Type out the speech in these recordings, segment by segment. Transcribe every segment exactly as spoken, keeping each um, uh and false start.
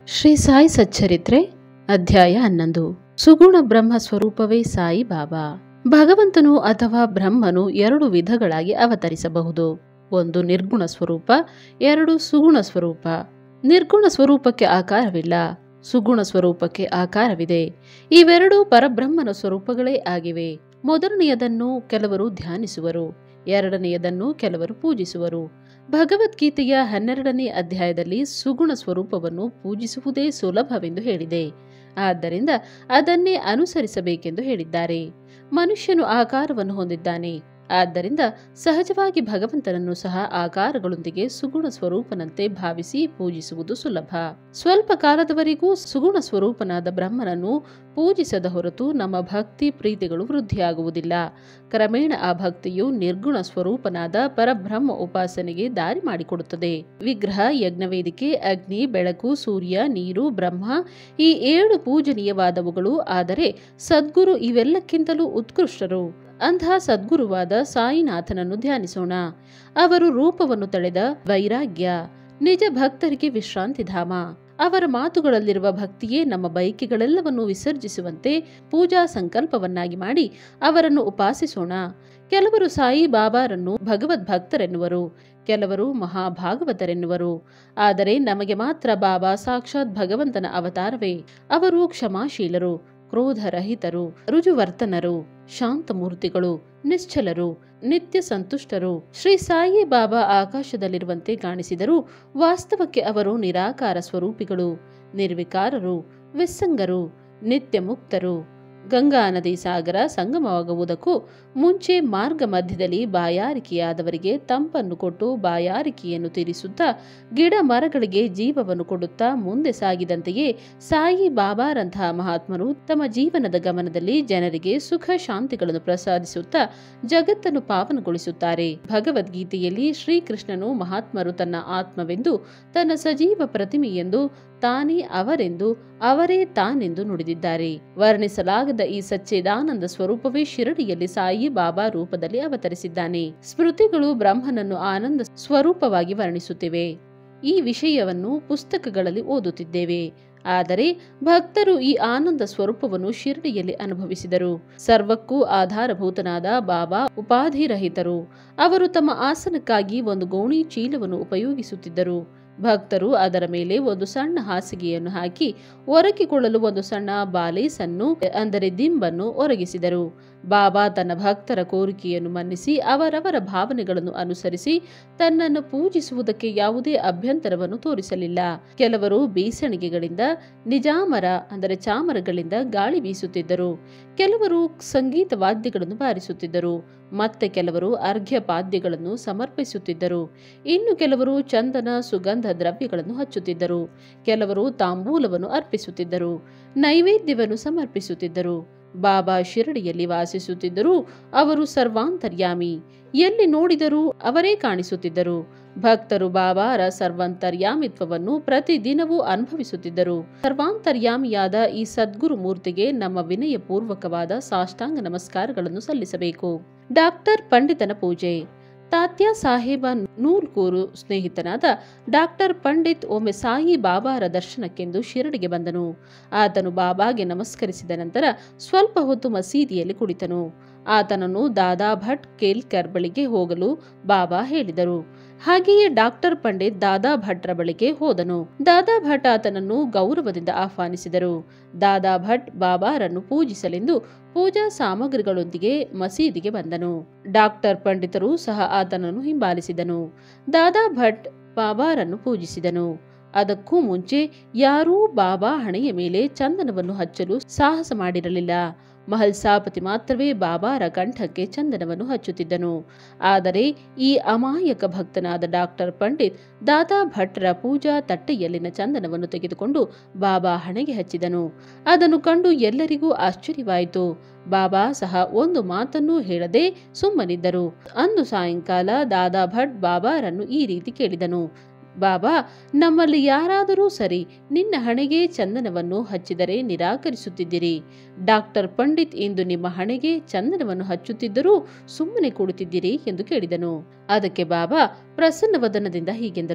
ಶ್ರೀ ಸಾಯಿ ಸಚ್ಚರಿತ್ರೆ ಅಧ್ಯಾಯ ಹನ್ನೊಂದು. ಸುಗುಣ ಬ್ರಹ್ಮ ಸ್ವರೂಪವೇ ಸಾಯಿ ಬಾಬಾ. ಭಗವಂತನು ಅಥವಾ ಬ್ರಹ್ಮನು ಎರಡು ವಿಧಗಳಾಗಿ ಅವತರಿಸಬಹುದು. ಒಂದು ನಿರ್ಗುಣ ಸ್ವರೂಪ, ಎರಡು ಸುಗುಣ ಸ್ವರೂಪ. ನಿರ್ಗುಣ ಸ್ವರೂಪಕ್ಕೆ ಆಕಾರವಿಲ್ಲ, ಸುಗುಣ ಸ್ವರೂಪಕ್ಕೆ ಆಕಾರವಿದೆ. ಇವೆರಡೂ ಪರಬ್ರಹ್ಮನ ಸ್ವರೂಪಗಳೇ ಆಗಿವೆ. ಮೊದಲನೆಯದನ್ನು ಕೆಲವರು ಧ್ಯಾನಿಸುವರು, ಎರಡನೆಯದನ್ನು ಕೆಲವರು ಪೂಜಿಸುವರು. ಭಗವದ್ಗೀತೆಯ ಹನ್ನೆರಡನೇ ಅಧ್ಯಾಯದಲ್ಲಿ ಸುಗುಣ ಸ್ವರೂಪವನ್ನು ಪೂಜಿಸುವುದೇ ಸುಲಭವೆಂದು ಹೇಳಿದೆ. ಆದ್ದರಿಂದ ಅದನ್ನೇ ಅನುಸರಿಸಬೇಕೆಂದು ಹೇಳಿದ್ದಾರೆ. ಮನುಷ್ಯನು ಆಕಾರವನ್ನು ಹೊಂದಿದ್ದಾನೆ. ಆದ್ದರಿಂದ ಸಹಜವಾಗಿ ಭಗವಂತನನ್ನು ಸಹ ಆಕಾರಗಳೊಂದಿಗೆ ಸುಗುಣ ಸ್ವರೂಪನಂತೆ ಭಾವಿಸಿ ಪೂಜಿಸುವುದು ಸುಲಭ. ಸ್ವಲ್ಪ ಕಾಲದವರೆಗೂ ಸುಗುಣ ಸ್ವರೂಪನಾದ ಬ್ರಹ್ಮನನ್ನು ಪೂಜಿಸದ ಹೊರತು ನಮ್ಮ ಭಕ್ತಿ ಪ್ರೀತಿಗಳು ವೃದ್ಧಿಯಾಗುವುದಿಲ್ಲ. ಕ್ರಮೇಣ ಆ ಭಕ್ತಿಯು ನಿರ್ಗುಣ ಸ್ವರೂಪನಾದ ಪರಬ್ರಹ್ಮ ಉಪಾಸನೆಗೆ ದಾರಿ ಮಾಡಿಕೊಡುತ್ತದೆ. ವಿಗ್ರಹ, ಯಜ್ಞವೇದಿಕೆ, ಅಗ್ನಿ, ಬೆಳಕು, ಸೂರ್ಯ, ನೀರು, ಬ್ರಹ್ಮ ಈ ಏಳು ಪೂಜನೀಯವಾದವುಗಳು. ಆದರೆ ಸದ್ಗುರು ಇವೆಲ್ಲಕ್ಕಿಂತಲೂ ಉತ್ಕೃಷ್ಟರು. ಅಂಥ ಸದ್ಗುರುವಾದ ಸಾಯಿನಾಥನನ್ನು ಧ್ಯಾನಿಸೋಣ. ಅವರು ರೂಪವನ್ನು ತಳೆದ ವೈರಾಗ್ಯ, ನಿಜ ಭಕ್ತರಿಗೆ ವಿಶ್ರಾಂತಿಧಾಮ. ಅವರ ಮಾತುಗಳಲ್ಲಿರುವ ಭಕ್ತಿಯೇ ನಮ್ಮ ಬಯಕೆಗಳೆಲ್ಲವನ್ನು ವಿಸರ್ಜಿಸುವಂತೆ ಪೂಜಾ ಸಂಕಲ್ಪವನ್ನಾಗಿ ಮಾಡಿ ಅವರನ್ನು ಉಪಾಸಿಸೋಣ. ಕೆಲವರು ಸಾಯಿ ಬಾಬಾರನ್ನು ಭಗವದ್ ಭಕ್ತರೆನ್ನುವರು, ಕೆಲವರು ಮಹಾಭಾಗವತರೆನ್ನುವರು. ಆದರೆ ನಮಗೆ ಮಾತ್ರ ಬಾಬಾ ಸಾಕ್ಷಾತ್ ಭಗವಂತನ ಅವತಾರವೇ. ಅವರು ಕ್ಷಮಾಶೀಲರು, ಕ್ರೋಧರಹಿತರು, ರುಜುವರ್ತನರು, ಶಾಂತಮೂರ್ತಿಗಳು, ನಿಶ್ಚಲರು, ನಿತ್ಯ ಸಂತುಷ್ಟರು. ಶ್ರೀ ಸಾಯಿ ಬಾಬಾ ಆಕಾಶದಲ್ಲಿರುವಂತೆ ಕಾಣಿಸಿದರೂ ವಾಸ್ತವಕ್ಕೆ ಅವರು ನಿರಾಕಾರ ಸ್ವರೂಪಿಗಳು, ನಿರ್ವಿಕಾರರು, ವಿಸ್ಸಂಗರು, ನಿತ್ಯ ಮುಕ್ತರು. ಗಂಗಾ ನದಿ ಸಾಗರ ಸಂಗಮವಾಗುವುದಕ್ಕೂ ಮುಂಚೆ ಮಾರ್ಗ ಮಧ್ಯದಲ್ಲಿ ಬಾಯಾರಿಕೆಯಾದವರಿಗೆ ತಂಪನ್ನು ಕೊಟ್ಟು ಬಾಯಾರಿಕೆಯನ್ನು ತೀರಿಸುತ್ತಾ ಗಿಡ ಮರಗಳಿಗೆ ಜೀವವನ್ನು ಕೊಡುತ್ತಾ ಮುಂದೆ ಸಾಗಿದಂತೆಯೇ ಸಾಯಿ ಬಾಬಾರಂತಹ ಮಹಾತ್ಮರು ತಮ್ಮ ಜೀವನದ ಗಮನದಲ್ಲಿ ಜನರಿಗೆ ಸುಖ ಶಾಂತಿಗಳನ್ನು ಪ್ರಸಾದಿಸುತ್ತಾ ಜಗತ್ತನ್ನು ಪಾವನಗೊಳಿಸುತ್ತಾರೆ. ಭಗವದ್ಗೀತೆಯಲ್ಲಿ ಶ್ರೀಕೃಷ್ಣನು ಮಹಾತ್ಮರು ತನ್ನ ಆತ್ಮವೆಂದು, ತನ್ನ ಸಜೀವ ಪ್ರತಿಮೆಯೆಂದು, ತಾನೇ ಅವರೆಂದು, ಅವರೇ ತಾನೆಂದು ನುಡಿದಿದ್ದಾರೆ. ವರ್ಣಿಸಲಾಗದ ಈ ಸಚ್ಚಿದಾನಂದ ಸ್ವರೂಪವೇ ಶಿರಡಿಯಲ್ಲಿ ಸಾಯಿ ಬಾಬಾ ರೂಪದಲ್ಲಿ ಅವತರಿಸಿದ್ದಾನೆ. ಸ್ಮೃತಿಗಳು ಬ್ರಹ್ಮನನ್ನು ಆನಂದ ಸ್ವರೂಪವಾಗಿ ವರ್ಣಿಸುತ್ತಿವೆ. ಈ ವಿಷಯವನ್ನು ಪುಸ್ತಕಗಳಲ್ಲಿ ಓದುತ್ತಿದ್ದೇವೆ. ಆದರೆ ಭಕ್ತರು ಈ ಆನಂದ ಸ್ವರೂಪವನ್ನು ಶಿರಡಿಯಲ್ಲಿ ಅನುಭವಿಸಿದರು. ಸರ್ವಕ್ಕೂ ಆಧಾರಭೂತನಾದ ಬಾಬಾ ಉಪಾಧಿರಹಿತರು. ಅವರು ತಮ್ಮ ಆಸನಕ್ಕಾಗಿ ಒಂದು ಗೋಣಿ ಚೀಲವನ್ನು ಉಪಯೋಗಿಸುತ್ತಿದ್ದರು. ಭಕ್ತರು ಅದರ ಮೇಲೆ ಒಂದು ಸಣ್ಣ ಹಾಸಿಗೆಯನ್ನು ಹಾಕಿ ಒರಗಿಕೊಳ್ಳಲು ಒಂದು ಸಣ್ಣ ಬಾಲೇಸನ್ನು ಅಂದರೆ ದಿಂಬನ್ನು ಒರಗಿಸಿದರು. ಬಾಬಾ ತನ್ನ ಭಕ್ತರ ಕೋರಿಕೆಯನ್ನು ಮನ್ನಿಸಿ ಅವರವರ ಭಾವನೆಗಳನ್ನು ಅನುಸರಿಸಿ ತನ್ನನ್ನು ಪೂಜಿಸುವುದಕ್ಕೆ ಯಾವುದೇ ಅಭ್ಯಂತರವನ್ನು ತೋರಿಸಲಿಲ್ಲ. ಕೆಲವರು ಬೀಸಣಿಗೆಗಳಿಂದ, ನಿಜಾಮರ ಅಂದರೆ ಚಾಮರಗಳಿಂದ ಗಾಳಿ ಬೀಸುತ್ತಿದ್ದರು. ಕೆಲವರು ಸಂಗೀತ ವಾದ್ಯಗಳನ್ನು ಬಾರಿಸುತ್ತಿದ್ದರು. ಮತ್ತೆ ಕೆಲವರು ಅರ್ಘ್ಯ ಪಾದ್ಯಗಳನ್ನು ಸಮರ್ಪಿಸುತ್ತಿದ್ದರು. ಇನ್ನು ಕೆಲವರು ಚಂದನ ಸುಗಂಧ ದ್ರವ್ಯಗಳನ್ನು ಹಚ್ಚುತ್ತಿದ್ದರು. ಕೆಲವರು ತಾಂಬೂಲವನ್ನು ಅರ್ಪಿಸುತ್ತಿದ್ದರು, ನೈವೇದ್ಯವನ್ನು ಸಮರ್ಪಿಸುತ್ತಿದ್ದರು. ಬಾಬಾ ಶಿರಡಿಯಲ್ಲಿ ವಾಸಿಸುತ್ತಿದ್ದರೂ ಅವರು ಸರ್ವಾಂತರ್ಯಾಮಿ. ಎಲ್ಲಿ ನೋಡಿದರೂ ಅವರೇ ಕಾಣಿಸುತ್ತಿದ್ದರು. ಭಕ್ತರು ಬಾಬಾರ ಸರ್ವಾಂತರ್ಯಾಮಿತ್ವವನ್ನು ಪ್ರತಿದಿನವೂ ಅನುಭವಿಸುತ್ತಿದ್ದರು. ಸರ್ವಾಂತರ್ಯಾಮಿಯಾದ ಈ ಸದ್ಗುರು ಮೂರ್ತಿಗೆ ನಮ್ಮ ವಿನಯಪೂರ್ವಕವಾದ ಸಾಷ್ಟಾಂಗ ನಮಸ್ಕಾರಗಳನ್ನು ಸಲ್ಲಿಸಬೇಕು. ಡಾಕ್ಟರ್ ಪಂಡಿತನ ಪೂಜೆ. ತಾತ್ಯಾ ಸಾಹೇಬ ನೂಲ್ಕೂರು ಸ್ನೇಹಿತನಾದ ಡಾಕ್ಟರ್ ಪಂಡಿತ್ ಒಮ್ಮೆ ಸಾಯಿ ಬಾಬಾರ ದರ್ಶನಕ್ಕೆಂದು ಶಿರಡಿಗೆ ಬಂದನು. ಆತನು ಬಾಬಾಗೆ ನಮಸ್ಕರಿಸಿದ ನಂತರ ಸ್ವಲ್ಪ ಹೊತ್ತು ಮಸೀದಿಯಲ್ಲಿ ಕುಳಿತನು. ಆತನನ್ನು ದಾದಾ ಭಟ್ ಕೇಲ್ಕರ್ ಬಳಿಗೆ ಹೋಗಲು ಬಾಬಾ ಹೇಳಿದರು. ಹಾಗೆಯೇ ಡಾಕ್ಟರ್ ಪಂಡಿತ್ ದಾದಾ ಭಟ್ರ ಬಳಿಗೆ ಹೋದನು. ದಾದಾ ಭಟ್ ಆತನನ್ನು ಗೌರವದಿಂದ ಆಹ್ವಾನಿಸಿದರು. ದಾದಾ ಭಟ್ ಬಾಬಾರನ್ನು ಪೂಜಿಸಲೆಂದು ಪೂಜಾ ಸಾಮಗ್ರಿಗಳೊಂದಿಗೆ ಮಸೀದಿಗೆ ಬಂದನು. ಡಾಕ್ಟರ್ ಪಂಡಿತರು ಸಹ ಆತನನ್ನು ಹಿಂಬಾಲಿಸಿದನು. ದಾದಾ ಭಟ್ ಬಾಬಾರನ್ನು ಪೂಜಿಸಿದನು. ಅದಕ್ಕೂ ಮುಂಚೆ ಯಾರೂ ಬಾಬಾ ಹಣೆಯ ಮೇಲೆ ಚಂದನವನ್ನು ಹಚ್ಚಲು ಸಾಹಸ ಮಾಡಿರಲಿಲ್ಲ. ಮಹಲ್ಸಾಪತಿ ಮಾತ್ರವೇ ಬಾಬಾರ ಕಂಠಕ್ಕೆ ಚಂದನವನ್ನು ಹಚ್ಚುತ್ತಿದ್ದನು. ಆದರೆ ಈ ಅಮಾಯಕ ಭಕ್ತನಾದ ಡಾಕ್ಟರ್ ಪಂಡಿತ್ ದಾದಾ ಭಟ್ರ ಪೂಜಾ ತಟ್ಟೆಯಲ್ಲಿನ ಚಂದನವನ್ನು ತೆಗೆದುಕೊಂಡು ಬಾಬಾ ಹಣೆಗೆ ಹಚ್ಚಿದನು. ಅದನ್ನು ಕಂಡು ಎಲ್ಲರಿಗೂ ಆಶ್ಚರ್ಯವಾಯಿತು. ಬಾಬಾ ಸಹ ಒಂದು ಮಾತನ್ನೂ ಹೇಳದೆ ಸುಮ್ಮನಿದ್ದರು. ಅಂದು ಸಾಯಂಕಾಲ ದಾದಾ ಭಟ್ ಬಾಬಾರನ್ನು ಈ ರೀತಿ ಕೇಳಿದನು. ಬಾಬಾ, ನಮ್ಮಲ್ಲಿ ಯಾರಾದರೂ ಸರಿ ನಿನ್ನ ಹಣೆಗೆ ಚಂದನವನ್ನು ಹಚ್ಚಿದರೆ ನಿರಾಕರಿಸುತ್ತಿದ್ದಿರಿ. ಡಾಕ್ಟರ್ ಪಂಡಿತ್ ಇಂದು ನಿಮ್ಮ ಹಣೆಗೆ ಚಂದನವನ್ನು ಹಚ್ಚುತ್ತಿದ್ದರೂ ಸುಮ್ಮನೆ ಕುಳಿತಿದ್ದೀರಿ ಎಂದು ಕೇಳಿದನು. ಅದಕ್ಕೆ ಬಾಬಾ ಪ್ರಸನ್ನವದನದಿಂದ ಹೀಗೆಂದರು.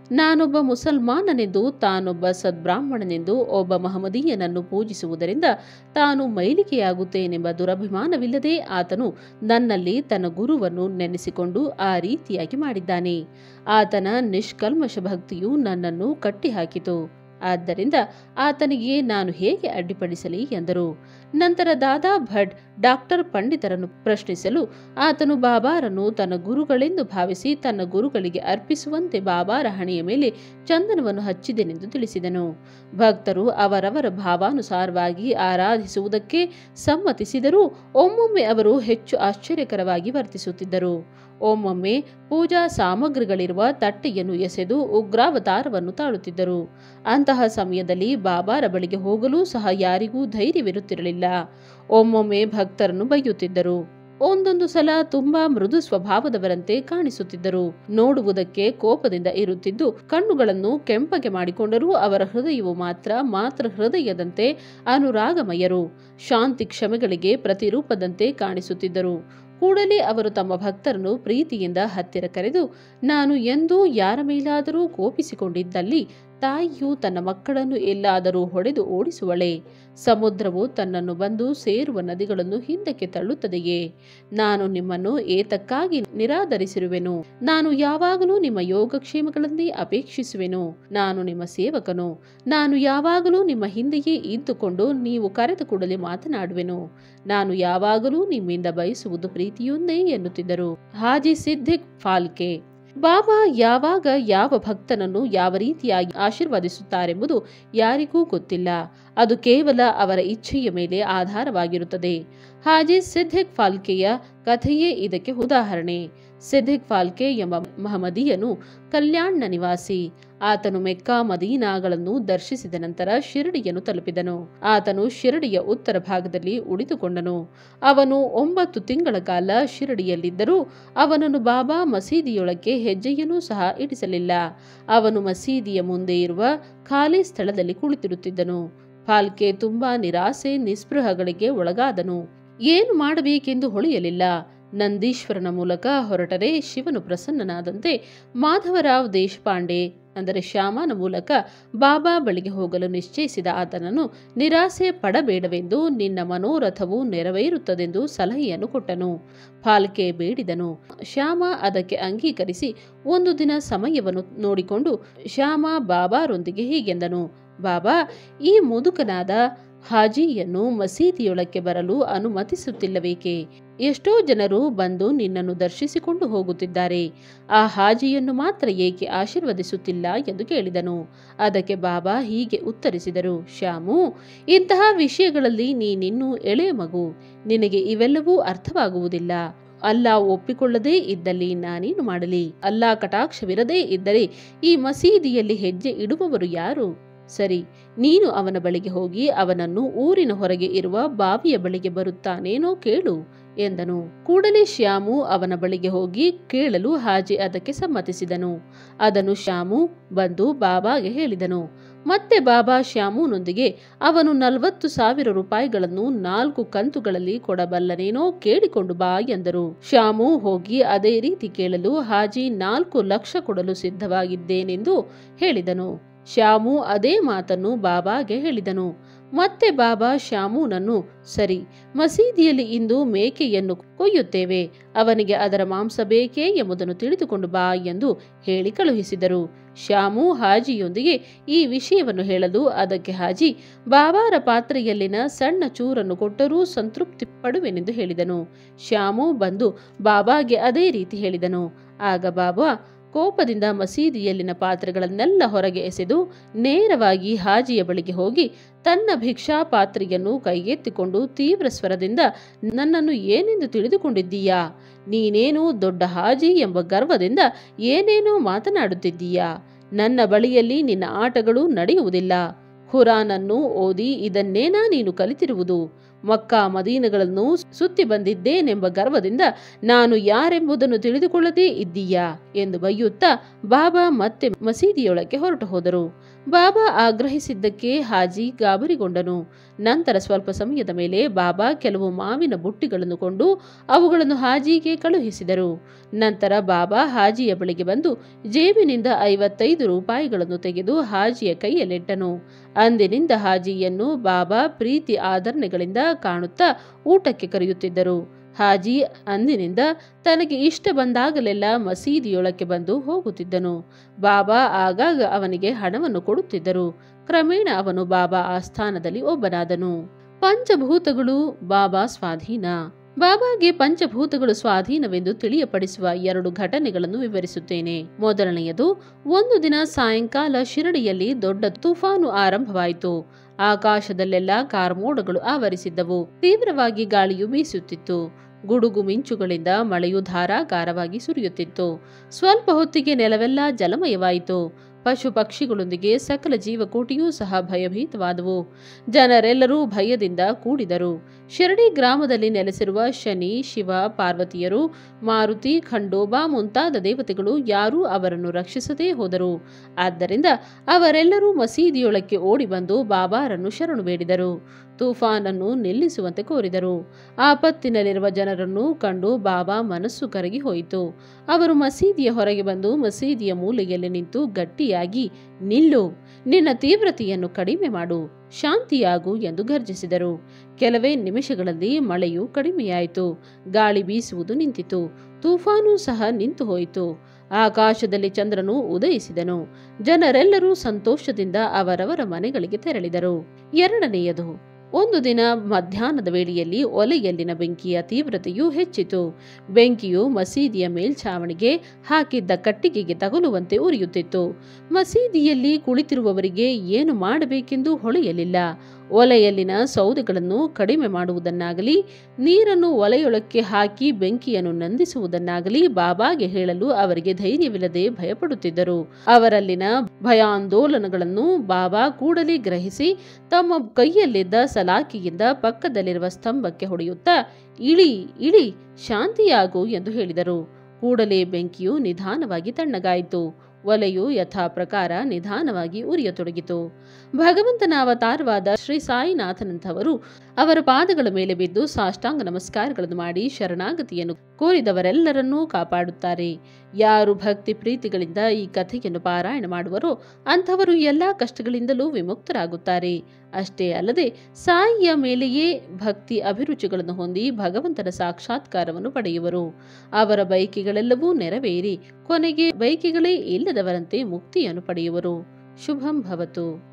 ನಾನೊಬ್ಬ ಮುಸಲ್ಮಾನನೆಂದು ತಾನೊಬ್ಬ ಸದ್ಬ್ರಾಹ್ಮಣನೆಂದು ಒಬ್ಬ ಮಹಮದೀಯನನ್ನು ಪೂಜಿಸುವುದರಿಂದ ತಾನು ಮೈಲಿಗೆಯಾಗುತ್ತೇನೆಂಬ ದುರಭಿಮಾನವಿಲ್ಲದೆ ಆತನು ನನ್ನಲ್ಲಿ ತನ್ನ ಗುರುವನ್ನು ನೆನೆಸಿಕೊಂಡು ಆ ರೀತಿಯಾಗಿ ಮಾಡಿದ್ದಾನೆ. ಆತನ ನಿಷ್ಕಲ್ಮಶ ಭಕ್ತಿಯು ನನ್ನನ್ನು ಕಟ್ಟಿಹಾಕಿತು. ಆದ್ದರಿಂದ ಆತನಿಗೆ ನಾನು ಹೇಗೆ ಅಡ್ಡಿಪಡಿಸಲಿ ಎಂದರು. ನಂತರ ದಾದಾ ಭಟ್ ಡಾಕ್ಟರ್ ಪಂಡಿತರನ್ನು ಪ್ರಶ್ನಿಸಲು ಆತನು ಬಾಬಾರನ್ನು ತನ್ನ ಗುರುಗಳೆಂದು ಭಾವಿಸಿ ತನ್ನ ಗುರುಗಳಿಗೆ ಅರ್ಪಿಸುವಂತೆ ಬಾಬಾರ ಹಣೆಯ ಮೇಲೆ ಚಂದನವನ್ನು ಹಚ್ಚಿದೆನೆಂದು ತಿಳಿಸಿದನು. ಭಕ್ತರು ಅವರವರ ಭಾವಾನುಸಾರವಾಗಿ ಆರಾಧಿಸುವುದಕ್ಕೆ ಸಮ್ಮತಿಸಿದರೂ ಒಮ್ಮೊಮ್ಮೆ ಅವರು ಹೆಚ್ಚು ಆಶ್ಚರ್ಯಕರವಾಗಿ ವರ್ತಿಸುತ್ತಿದ್ದರು. ಒಮ್ಮೊಮ್ಮೆ ಪೂಜಾ ಸಾಮಗ್ರಿಗಳಿರುವ ತಟ್ಟೆಯನ್ನು ಎಸೆದು ಉಗ್ರಾವತಾರವನ್ನು ತಾಳುತ್ತಿದ್ದರು. ಅಂತಹ ಸಮಯದಲ್ಲಿ ಬಾಬಾರ ಬಳಿಗೆ ಹೋಗಲೂ ಸಹ ಯಾರಿಗೂ ಧೈರ್ಯವಿರುತ್ತಿರಲಿಲ್ಲ. ಒಮ್ಮೊಮ್ಮೆ ಭಕ್ತರನ್ನು ಬೈಯುತ್ತಿದ್ದರು. ಒಂದೊಂದು ಸಲ ತುಂಬಾ ಮೃದು ಸ್ವಭಾವದವರಂತೆ ಕಾಣಿಸುತ್ತಿದ್ದರು. ನೋಡುವುದಕ್ಕೆ ಕೋಪದಿಂದ ಇರುತ್ತಿದ್ದು ಕಣ್ಣುಗಳನ್ನು ಕೆಂಪಗೆ ಮಾಡಿಕೊಂಡರೂ ಅವರ ಹೃದಯವು ಮಾತ್ರ ಮಾತ್ರ ಹೃದಯದಂತೆ ಅನುರಾಗಮಯರು, ಶಾಂತಿ ಕ್ಷಮೆಗಳಿಗೆ ಪ್ರತಿರೂಪದಂತೆ ಕಾಣಿಸುತ್ತಿದ್ದರು. ಕೂಡಲೇ ಅವರು ತಮ್ಮ ಭಕ್ತರನ್ನು ಪ್ರೀತಿಯಿಂದ ಹತ್ತಿರ ಕರೆದು, ನಾನು ಎಂದೂ ಯಾರ ಮೇಲಾದರೂ ಕೋಪಿಸಿಕೊಂಡಿದ್ದಲ್ಲಿ ತಾಯಿಯು ತನ್ನ ಮಕ್ಕಳನ್ನು ಎಲ್ಲಾದರೂ ಹೊಡೆದು ಓಡಿಸುವಳೆ? ಸಮುದ್ರವು ತನ್ನನ್ನು ಬಂದು ಸೇರುವ ನದಿಗಳನ್ನು ಹಿಂದಕ್ಕೆ ತಳ್ಳುತ್ತದೆಯೇ? ನಾನು ನಿಮ್ಮನ್ನು ಏತಕ್ಕಾಗಿ ನಿರಾದರಿಸಿರುವೆನು? ನಾನು ಯಾವಾಗಲೂ ನಿಮ್ಮ ಯೋಗಕ್ಷೇಮಗಳನ್ನೇ ಅಪೇಕ್ಷಿಸುವೆನು. ನಾನು ನಿಮ್ಮ ಸೇವಕನು. ನಾನು ಯಾವಾಗಲೂ ನಿಮ್ಮ ಹಿಂದೆಯೇ ಇದ್ದುಕೊಂಡು ನೀವು ಕರೆದ ಕೂಡಲೇ ಮಾತನಾಡುವೆನು. ನಾನು ಯಾವಾಗಲೂ ನಿಮ್ಮಿಂದ ಬಯಸುವುದು ಪ್ರೀತಿಯೊಂದೇ ಎನ್ನುತ್ತಿದ್ದರು ಹಾಜಿ ಸಿದ್ದಿಕ್ ಫಾಲ್ಕೆ. ಬಾಬಾ ಯಾವಾಗ ಯಾವ ಭಕ್ತನನ್ನು ಯಾವ ರೀತಿಯಾಗಿ ಆಶೀರ್ವದಿಸುತ್ತಾರೆಂಬುದು ಯಾರಿಗೂ ಗೊತ್ತಿಲ್ಲ. ಅದು ಕೇವಲ ಅವರ ಇಚ್ಛೆಯ ಮೇಲೆ ಆಧಾರವಾಗಿರುತ್ತದೆ. ಹಾಜಿ ಸಿದ್ದಿಕ್ ಫಾಲ್ಕೆಯ ಕಥೆಯೇ ಇದಕ್ಕೆ ಉದಾಹರಣೆ. ಸಿದ್ದಿಕ್ ಫಾಲ್ಕೆ ಎಂಬ ಮಹಮದೀಯನು ಕಲ್ಯಾಣ್ನ ನಿವಾಸಿ. ಆತನು ಮೆಕ್ಕಾ ಮದೀನಾಗಳನ್ನು ದರ್ಶಿಸಿದ ನಂತರ ಶಿರಡಿಯನ್ನು ತಲುಪಿದನು. ಆತನು ಶಿರಡಿಯ ಉತ್ತರ ಭಾಗದಲ್ಲಿ ಉಳಿದುಕೊಂಡನು. ಅವನು ಒಂಬತ್ತು ತಿಂಗಳ ಕಾಲ ಶಿರಡಿಯಲ್ಲಿದ್ದರೂ ಅವನನ್ನು ಬಾಬಾ ಮಸೀದಿಯೊಳಕ್ಕೆ ಹೆಜ್ಜೆಯನ್ನೂ ಸಹ ಇಡಿಸಲಿಲ್ಲ. ಅವನು ಮಸೀದಿಯ ಮುಂದೆ ಇರುವ ಖಾಲಿ ಸ್ಥಳದಲ್ಲಿ ಕುಳಿತಿರುತ್ತಿದ್ದನು. ಫಾಲ್ಕೆ ತುಂಬಾ ನಿರಾಸೆ ನಿಸ್ಪೃಹಗಳಿಗೆ ಒಳಗಾದನು. ಏನು ಮಾಡಬೇಕೆಂದು ಹೊಳೆಯಲಿಲ್ಲ. ನಂದೀಶ್ವರನ ಮೂಲಕ ಹೊರಟರೆ ಶಿವನು ಪ್ರಸನ್ನನಾದಂತೆ ಮಾಧವರಾವ್ ದೇಶಪಾಂಡೆ ಅಂದರೆ ಶ್ಯಾಮನ ಮೂಲಕ ಬಾಬಾ ಬಳಿಗೆ ಹೋಗಲು ನಿಶ್ಚಯಿಸಿದ ಆತನನ್ನು ನಿರಾಸೆ ಪಡಬೇಡವೆಂದು ನಿನ್ನ ಮನೋರಥವು ನೆರವೇರುತ್ತದೆಂದು ಸಲಹೆಯನ್ನು ಕೊಟ್ಟನು. ಫಾಲ್ಕೆ ಬೇಡಿದನು. ಶ್ಯಾಮ ಅದಕ್ಕೆ ಅಂಗೀಕರಿಸಿ ಒಂದು ದಿನ ಸಮಯವನ್ನು ನೋಡಿಕೊಂಡು ಶ್ಯಾಮ ಬಾಬಾರೊಂದಿಗೆ ಹೀಗೆಂದನು, ಬಾಬಾ, ಈ ಮುದುಕನಾದ ಹಾಜಿಯನ್ನು ಮಸೀದಿಯೊಳಕ್ಕೆ ಬರಲು ಅನುಮತಿಸುತ್ತಿಲ್ಲವೇಕೆ? ಎಷ್ಟೋ ಜನರು ಬಂದು ನಿನ್ನನ್ನು ದರ್ಶಿಸಿಕೊಂಡು ಹೋಗುತ್ತಿದ್ದಾರೆ. ಆ ಹಾಜಿಯನ್ನು ಮಾತ್ರ ಏಕೆ ಆಶೀರ್ವದಿಸುತ್ತಿಲ್ಲ ಎಂದು ಕೇಳಿದನು. ಅದಕ್ಕೆ ಬಾಬಾ ಹೀಗೆ ಉತ್ತರಿಸಿದರು, ಶ್ಯಾಮು, ಇಂತಹ ವಿಷಯಗಳಲ್ಲಿ ನೀನಿನ್ನೂ ಎಳೆಯ ಮಗು. ನಿನಗೆ ಇವೆಲ್ಲವೂ ಅರ್ಥವಾಗುವುದಿಲ್ಲ. ಅಲ್ಲಾ ಒಪ್ಪಿಕೊಳ್ಳದೇ ಇದ್ದಲ್ಲಿ ನಾನೇನು ಮಾಡಲಿ? ಅಲ್ಲಾ ಕಟಾಕ್ಷವಿರದೇ ಇದ್ದರೆ ಈ ಮಸೀದಿಯಲ್ಲಿ ಹೆಜ್ಜೆ ಇಡುವವರು ಯಾರು? ಸರಿ, ನೀನು ಅವನ ಬಳಿಗೆ ಹೋಗಿ ಅವನನ್ನು ಊರಿನ ಹೊರಗೆ ಇರುವ ಬಾವಿಯ ಬಳಿಗೆ ಬರುತ್ತಾನೇನೋ ಕೇಳು ಎಂದನು. ಕೂಡಲೇ ಶ್ಯಾಮು ಅವನ ಬಳಿಗೆ ಹೋಗಿ ಕೇಳಲು ಹಾಜಿ ಅದಕ್ಕೆ ಸಮ್ಮತಿಸಿದನು. ಅದನ್ನು ಶ್ಯಾಮು ಬಂದು ಬಾಬಾಗೆ ಹೇಳಿದನು. ಮತ್ತೆ ಬಾಬಾ ಶ್ಯಾಮುನೊಂದಿಗೆ ಅವನು ನಲವತ್ತು ಸಾವಿರ ರೂಪಾಯಿಗಳನ್ನು ನಾಲ್ಕು ಕಂತುಗಳಲ್ಲಿ ಕೊಡಬಲ್ಲನೇನೋ ಕೇಳಿಕೊಂಡು ಬಾ ಎಂದರು. ಶ್ಯಾಮು ಹೋಗಿ ಅದೇ ರೀತಿ ಕೇಳಲು ಹಾಜಿ ನಾಲ್ಕು ಲಕ್ಷ ಕೊಡಲು ಸಿದ್ಧವಾಗಿದ್ದೇನೆಂದು ಹೇಳಿದನು. ಶ್ಯಾಮು ಅದೇ ಮಾತನ್ನು ಬಾಬಾಗೆ ಹೇಳಿದನು. ಮತ್ತೆ ಬಾಬಾ ಶ್ಯಾಮುನನ್ನು, ಸರಿ, ಮಸೀದಿಯಲ್ಲಿ ಇಂದು ಮೇಕೆಯನ್ನು ಕೊಯ್ಯುತ್ತೇವೆ, ಅವನಿಗೆ ಅದರ ಮಾಂಸ ಬೇಕೇ ಎಂಬುದನ್ನು ತಿಳಿದುಕೊಂಡು ಬಾ ಎಂದು ಹೇಳಿ ಕಳುಹಿಸಿದರು. ಶ್ಯಾಮು ಹಾಜಿಯೊಂದಿಗೆ ಈ ವಿಷಯವನ್ನು ಹೇಳಲು ಅದಕ್ಕೆ ಹಾಜಿ, ಬಾಬಾರ ಪಾತ್ರೆಯಲ್ಲಿನ ಸಣ್ಣ ಚೂರನ್ನು ಕೊಟ್ಟರೂ ಸಂತೃಪ್ತಿ ಪಡುವೆನೆಂದು ಹೇಳಿದನು. ಶ್ಯಾಮು ಬಂದು ಬಾಬಾಗೆ ಅದೇ ರೀತಿ ಹೇಳಿದನು. ಆಗ ಬಾಬಾ ಕೋಪದಿಂದ ಮಸೀದಿಯಲ್ಲಿನ ಪಾತ್ರೆಗಳನ್ನೆಲ್ಲ ಹೊರಗೆ ಎಸೆದು ನೇರವಾಗಿ ಹಾಜಿಯ ಬಳಿಗೆ ಹೋಗಿ ತನ್ನ ಭಿಕ್ಷಾ ಪಾತ್ರೆಯನ್ನು ಕೈಗೆತ್ತಿಕೊಂಡು ತೀವ್ರ ಸ್ವರದಿಂದ, ನನ್ನನ್ನು ಏನೆಂದು ತಿಳಿದುಕೊಂಡಿದ್ದೀಯಾ? ನೀನೇನು ದೊಡ್ಡ ಹಾಜಿ ಎಂಬ ಗರ್ವದಿಂದ ಏನೇನೋ ಮಾತನಾಡುತ್ತಿದ್ದೀಯಾ? ನನ್ನ ಬಳಿಯಲ್ಲಿ ನಿನ್ನ ಆಟಗಳು ನಡೆಯುವುದಿಲ್ಲ. ಖುರಾನನ್ನು ಓದಿ ಇದನ್ನೇನಾ ನೀನು ಕಲಿತಿರುವುದು? ಮಕ್ಕಾ ಮದೀನಗಳನ್ನು ಸುತ್ತಿ ಬಂದಿದ್ದೇನೆಂಬ ಗರ್ವದಿಂದ ನಾನು ಯಾರೆಂಬುದನ್ನು ತಿಳಿದುಕೊಳ್ಳದೇ ಇದ್ದೀಯಾ ಎಂದು ಬೈಯುತ್ತಾ ಬಾಬಾ ಮತ್ತೆ ಮಸೀದಿಯೊಳಕ್ಕೆ ಹೊರಟು ಹೋದರು. ಬಾಬಾ ಆಗ್ರಹಿಸಿದ್ದಕ್ಕೆ ಹಾಜಿ ಗಾಬರಿಗೊಂಡನು. ನಂತರ ಸ್ವಲ್ಪ ಸಮಯದ ಮೇಲೆ ಬಾಬಾ ಕೆಲವು ಮಾವಿನ ಬುಟ್ಟಿಗಳನ್ನು ಕೊಂಡು ಅವುಗಳನ್ನು ಹಾಜಿಗೆ ಕಳುಹಿಸಿದರು. ನಂತರ ಬಾಬಾ ಹಾಜಿಯ ಬಳಿಗೆ ಬಂದು ಜೇಬಿನಿಂದ ಐವತ್ತೈದು ರೂಪಾಯಿಗಳನ್ನು ತೆಗೆದು ಹಾಜಿಯ ಕೈಯಲ್ಲಿಟ್ಟನು. ಅಂದಿನಿಂದ ಹಾಜಿಯನ್ನು ಬಾಬಾ ಪ್ರೀತಿ ಆದರಣೆಗಳಿಂದ ಕಾಣುತ್ತಾ ಊಟಕ್ಕೆ ಕರೆಯುತ್ತಿದ್ದರು. ಹಾಜಿ ಅಂದಿನಿಂದ ತನಗೆ ಇಷ್ಟ ಬಂದಾಗಲೆಲ್ಲ ಮಸೀದಿಯೊಳಕ್ಕೆ ಬಂದು ಹೋಗುತ್ತಿದ್ದನು. ಬಾಬಾ ಆಗಾಗ ಅವನಿಗೆ ಹಣವನ್ನು ಕೊಡುತ್ತಿದ್ದರು. ಕ್ರಮೇಣ ಅವನು ಬಾಬಾ ಆಸ್ಥಾನದಲ್ಲಿ ಒಬ್ಬನಾದನು. ಪಂಚಭೂತಗಳು ಬಾಬಾ ಸ್ವಾಧೀನ. ಬಾಬಾಗೆ ಪಂಚಭೂತಗಳು ಸ್ವಾಧೀನವೆಂದು ತಿಳಿಯಪಡಿಸುವ ಎರಡು ಘಟನೆಗಳನ್ನು ವಿವರಿಸುತ್ತೇನೆ. ಮೊದಲನೆಯದು, ಒಂದು ದಿನ ಸಾಯಂಕಾಲ ಶಿರಡಿಯಲ್ಲಿ ದೊಡ್ಡ ತುಫಾನು ಆರಂಭವಾಯಿತು. ಆಕಾಶದಲ್ಲೆಲ್ಲ ಕಾರ್ಮೋಡಗಳು ಆವರಿಸಿದ್ದವು. ತೀವ್ರವಾಗಿ ಗಾಳಿಯು ಬೀಸುತ್ತಿತ್ತು. ಗುಡುಗು ಮಿಂಚುಗಳಿಂದ ಮಳೆಯು ಧಾರಾಕಾರವಾಗಿ ಸುರಿಯುತ್ತಿತ್ತು. ಸ್ವಲ್ಪ ಹೊತ್ತಿಗೆ ನೆಲವೆಲ್ಲ ಜಲಮಯವಾಯಿತು. ಪಶು ಪಕ್ಷಿಗಳೊಂದಿಗೆ ಸಕಲ ಜೀವಕೋಟಿಯೂ ಸಹ ಭಯಭೀತವಾದವು. ಜನರೆಲ್ಲರೂ ಭಯದಿಂದ ಕೂಡಿದರು. ಶಿರಡಿ ಗ್ರಾಮದಲ್ಲಿ ನೆಲೆಸಿರುವ ಶನಿ, ಶಿವ, ಪಾರ್ವತಿಯರು, ಮಾರುತಿ, ಖಂಡೋಬಾ ಮುಂತಾದ ದೇವತೆಗಳು ಯಾರೂ ಅವರನ್ನು ರಕ್ಷಿಸದೇ ಹೋದರು. ಆದ್ದರಿಂದ ಅವರೆಲ್ಲರೂ ಮಸೀದಿಯೊಳಕ್ಕೆ ಓಡಿ ಬಂದು ಬಾಬಾರನ್ನು ಶರಣು ಬೇಡಿದರು. ತೂಫಾನನ್ನು ನಿಲ್ಲಿಸುವಂತೆ ಕೋರಿದರು. ಆಪತ್ತಿನಲ್ಲಿರುವ ಜನರನ್ನು ಕಂಡು ಬಾಬಾ ಮನಸ್ಸು ಕರಗಿ ಹೋಯಿತು. ಅವರು ಮಸೀದಿಯ ಹೊರಗೆ ಬಂದು ಮಸೀದಿಯ ಮೂಲೆಯಲ್ಲಿ ನಿಂತು ಗಟ್ಟಿಯಾಗಿ, ನಿಲ್ಲು, ನಿನ್ನ ತೀವ್ರತೆಯನ್ನು ಕಡಿಮೆ ಮಾಡು, ಶಾಂತಿಯಾಗು ಎಂದು ಗರ್ಜಿಸಿದರು. ಕೆಲವೇ ನಿಮಿಷಗಳಲ್ಲಿ ಮಳೆಯು ಕಡಿಮೆಯಾಯಿತು. ಗಾಳಿ ಬೀಸುವುದು ನಿಂತಿತು. ತೂಫಾನು ಸಹ ನಿಂತು ಹೋಯಿತು. ಆಕಾಶದಲ್ಲಿ ಚಂದ್ರನು ಉದಯಿಸಿದನು. ಜನರೆಲ್ಲರೂ ಸಂತೋಷದಿಂದ ಅವರವರ ಮನೆಗಳಿಗೆ ತೆರಳಿದರು. ಎರಡನೆಯದು, ಒಂದು ದಿನ ಮಧ್ಯಾಹ್ನದ ವೇಳೆಯಲ್ಲಿ ಒಲೆಯಲ್ಲಿನ ಬೆಂಕಿಯ ತೀವ್ರತೆಯು ಹೆಚ್ಚಿತು. ಬೆಂಕಿಯು ಮಸೀದಿಯ ಮೇಲ್ಛಾವಣಿಗೆ ಹಾಕಿದ್ದ ಕಟ್ಟಿಗೆಗೆ ತಗುಲುವಂತೆ ಉರಿಯುತ್ತಿತ್ತು. ಮಸೀದಿಯಲ್ಲಿ ಕುಳಿತಿರುವವರಿಗೆ ಏನು ಮಾಡಬೇಕೆಂದು ಹೊಳೆಯಲಿಲ್ಲ. ಒಲೆಯಲ್ಲಿನ ಸೌದೆಗಳನ್ನು ಕಡಿಮೆ ಮಾಡುವುದನ್ನಾಗಲಿ, ನೀರನ್ನು ಒಲೆಯೊಳಕ್ಕೆ ಹಾಕಿ ಬೆಂಕಿಯನ್ನು ನಂದಿಸುವುದನ್ನಾಗಲಿ ಬಾಬಾಗೆ ಹೇಳಲು ಅವರಿಗೆ ಧೈರ್ಯವಿಲ್ಲದೆ ಭಯಪಡುತ್ತಿದ್ದರು. ಅವರಲ್ಲಿನ ಭಯಾಂದೋಲನಗಳನ್ನು ಬಾಬಾ ಕೂಡಲೇ ಗ್ರಹಿಸಿ ತಮ್ಮ ಕೈಯಲ್ಲಿದ್ದ ಸಲಾಕಿಯಿಂದ ಪಕ್ಕದಲ್ಲಿರುವ ಸ್ತಂಭಕ್ಕೆ ಹೊಡೆಯುತ್ತಾ, ಇಳಿ ಇಳಿ, ಶಾಂತಿಯಾಗು ಎಂದು ಹೇಳಿದರು. ಕೂಡಲೇ ಬೆಂಕಿಯು ನಿಧಾನವಾಗಿ ತಣ್ಣಗಾಯಿತು. ಒಲೆಯು ಯಥಾ ಪ್ರಕಾರ ನಿಧಾನವಾಗಿ ಉರಿಯತೊಡಗಿತು. ಭಗವಂತನ ಅವತಾರವಾದ ಶ್ರೀ ಸಾಯಿನಾಥನಂಥವರು ಅವರ ಪಾದಗಳ ಮೇಲೆ ಬಿದ್ದು ಸಾಷ್ಟಾಂಗ ನಮಸ್ಕಾರಗಳನ್ನು ಮಾಡಿ ಶರಣಾಗತಿಯನ್ನು ಕೋರಿದವರೆಲ್ಲರನ್ನೂ ಕಾಪಾಡುತ್ತಾರೆ. ಯಾರು ಭಕ್ತಿ ಪ್ರೀತಿಗಳಿಂದ ಈ ಕಥೆಯನ್ನು ಪಾರಾಯಣ ಮಾಡುವರೋ ಅಂಥವರು ಎಲ್ಲ ಕಷ್ಟಗಳಿಂದಲೂ ವಿಮುಕ್ತರಾಗುತ್ತಾರೆ. ಅಷ್ಟೇ ಅಲ್ಲದೆ ಸಾಯಿಯ ಮೇಲೆಯೇ ಭಕ್ತಿ ಅಭಿರುಚಿಗಳನ್ನು ಹೊಂದಿ ಭಗವಂತನ ಸಾಕ್ಷಾತ್ಕಾರವನ್ನು ಪಡೆಯುವರು. ಅವರ ಬಯಕೆಗಳೆಲ್ಲವೂ ನೆರವೇರಿ ಕೊನೆಗೆ ಬಯಕೆಗಳೇ ಇಲ್ಲದವರಂತೆ ಮುಕ್ತಿಯನ್ನು ಪಡೆಯುವರು. ಶುಭಂ ಭವತು.